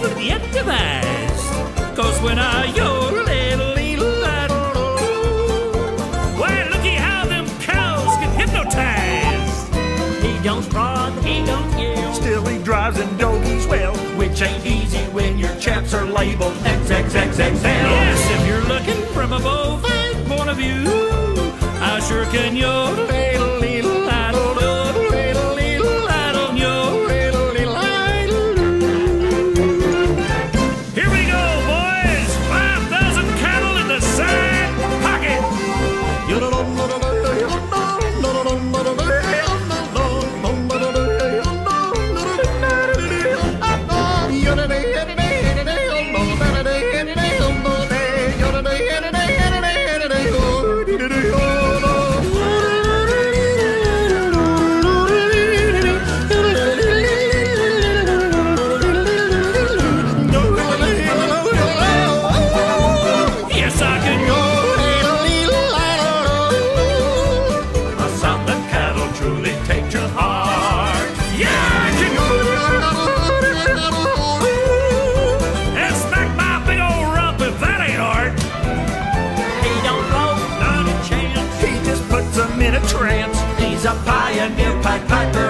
never yet devised. 'Cause when I yodel, why, looky how them cows get hypnotized. He don't prod, he don't yell. Still he drives in doggies well, Which ain't easy when your chaps are labeled XXXXL. Yes, if you're looking from a bovine point of view, I sure can yodel. Here we go, boys. 5,000 cattle in the side pocket. Yes, I can a sound that cattle truly take to heart. Yeah, I can and smack my big old rump if that ain't hard. He don't blow, not a chance. He just puts them in a trance. He's a pioneer pied piper.